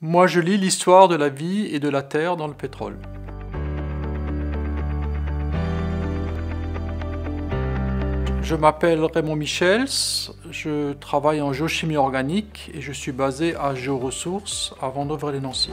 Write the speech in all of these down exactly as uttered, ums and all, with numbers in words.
Moi, je lis l'histoire de la vie et de la terre dans le pétrole. Je m'appelle Raymond Michels, je travaille en géochimie organique et je suis basé à Géoressources à Vendôme-les-Nancy.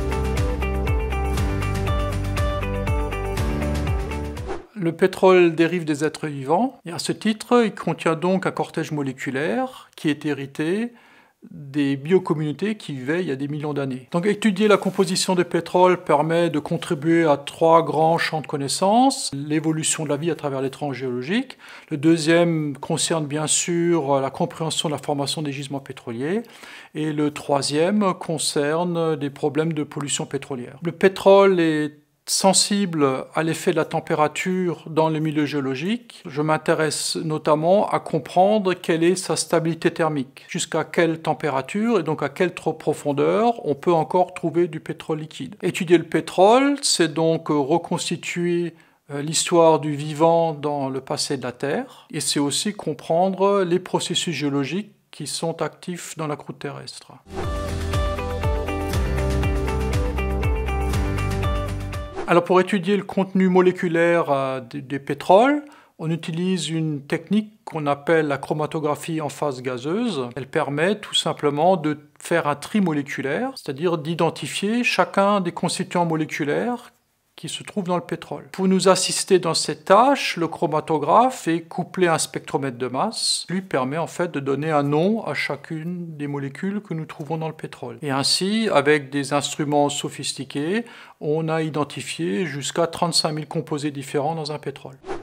Le pétrole dérive des êtres vivants et à ce titre, il contient donc un cortège moléculaire qui est hérité des biocommunautés qui vivaient il y a des millions d'années. Donc étudier la composition du pétrole permet de contribuer à trois grands champs de connaissances. L'évolution de la vie à travers les tranches géologiques. Le deuxième concerne bien sûr la compréhension de la formation des gisements pétroliers. Et le troisième concerne des problèmes de pollution pétrolière. Le pétrole est sensible à l'effet de la température dans le milieu géologique. Je m'intéresse notamment à comprendre quelle est sa stabilité thermique, jusqu'à quelle température et donc à quelle profondeur on peut encore trouver du pétrole liquide. Étudier le pétrole, c'est donc reconstituer l'histoire du vivant dans le passé de la Terre, et c'est aussi comprendre les processus géologiques qui sont actifs dans la croûte terrestre. Alors pour étudier le contenu moléculaire euh, des, des pétroles, on utilise une technique qu'on appelle la chromatographie en phase gazeuse. Elle permet tout simplement de faire un tri moléculaire, c'est-à-dire d'identifier chacun des constituants moléculaires qui se trouvent dans le pétrole. Pour nous assister dans cette tâche, le chromatographe est couplé à un spectromètre de masse. Lui permet en fait de donner un nom à chacune des molécules que nous trouvons dans le pétrole. Et ainsi, avec des instruments sophistiqués, on a identifié jusqu'à trente-cinq mille composés différents dans un pétrole.